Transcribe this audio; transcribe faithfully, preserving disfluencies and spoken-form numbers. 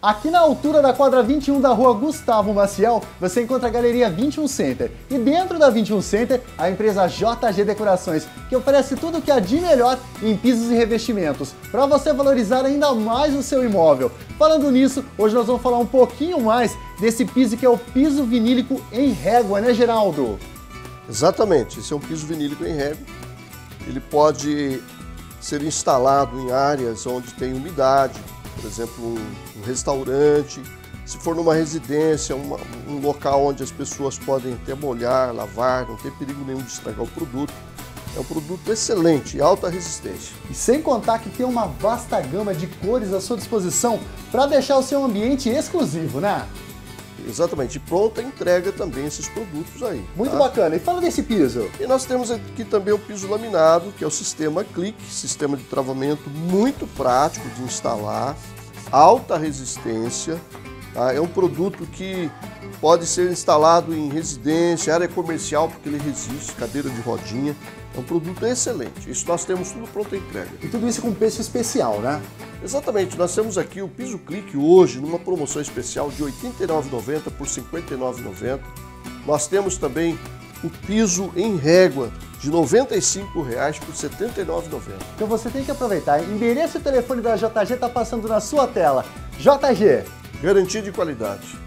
Aqui na altura da quadra vinte e um da rua Gustavo Maciel, você encontra a Galeria vinte e um Center. E dentro da vinte e um Center, a empresa J G Decorações, que oferece tudo o que há de melhor em pisos e revestimentos, para você valorizar ainda mais o seu imóvel. Falando nisso, hoje nós vamos falar um pouquinho mais desse piso que é o piso vinílico em régua, né, Geraldo? Exatamente, esse é um piso vinílico em régua. Ele pode ser instalado em áreas onde tem umidade, por exemplo, um, um restaurante, se for numa residência, uma, um local onde as pessoas podem até molhar, lavar, não tem perigo nenhum de estragar o produto. É um produto excelente, alta resistência. E sem contar que tem uma vasta gama de cores à sua disposição para deixar o seu ambiente exclusivo, né? Exatamente, e pronta entrega também esses produtos aí. Muito tá? bacana. E fala desse piso. E nós temos aqui também o piso laminado, que é o sistema Click, sistema de travamento muito prático de instalar, alta resistência. Tá? É um produto que pode ser instalado em residência, área comercial, porque ele resiste, cadeira de rodinha. É um produto excelente. Isso nós temos tudo pronta entrega. E tudo isso com preço especial, né? Exatamente, nós temos aqui o piso Click hoje numa promoção especial de oitenta e nove reais e noventa centavos por cinquenta e nove reais e noventa centavos. Nós temos também o piso em régua de noventa e cinco reais por setenta e nove reais e noventa centavos. Então você tem que aproveitar. Endereço e telefone da J G está passando na sua tela. J G. Garantia de qualidade.